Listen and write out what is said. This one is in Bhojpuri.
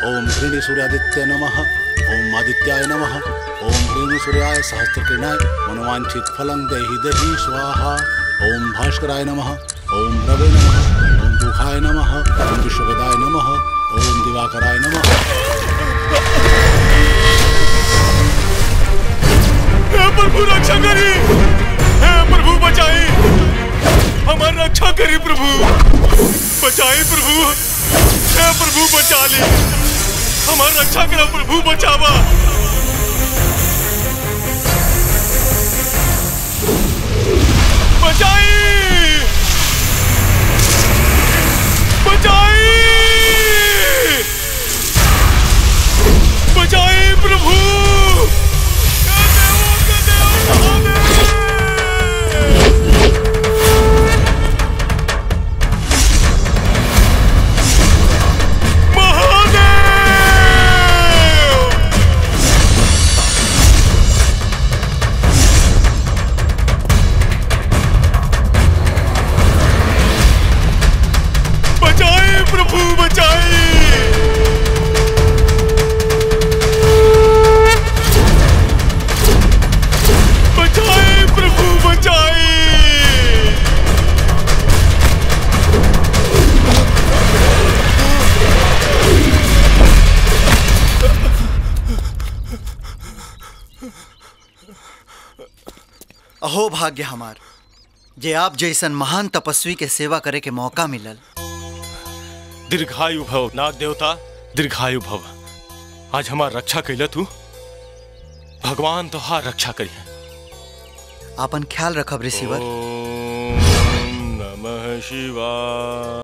ओम ह्रीं सूर्यादित्य नमः। ओम आदित्याय नमः। ओम ह्रीं सूर्याय सहस्रकिरणाय मनोवांछित फलं देहि देहि स्वाहा। ओम भास्कराय नमः। ओम रवे नमः। ओम दुखाय नमः। ओम विश्ववेदाय नमः। ओम दिवाकराय नमः। हे प्रभु रक्षा करी, हे प्रभु बचाई, हमारी रक्षा करी प्रभु, बचाई प्रभु, हे प्रभु बचा ली, हमारी रक्षा करो प्रभु, बचावा। बचाई, बचाई, बचाई प्रभु। अहो भाग्य हमार जे आप जैसन महान तपस्वी के सेवा करे के मौका मिलल। दीर्घायु भव नाग देवता, दीर्घायु भव। आज हमार रक्षा कैला तू, भगवान तो हार रक्षा करिए। आपन ख्याल रखब रिसीवर। ओम नमः शिवाय।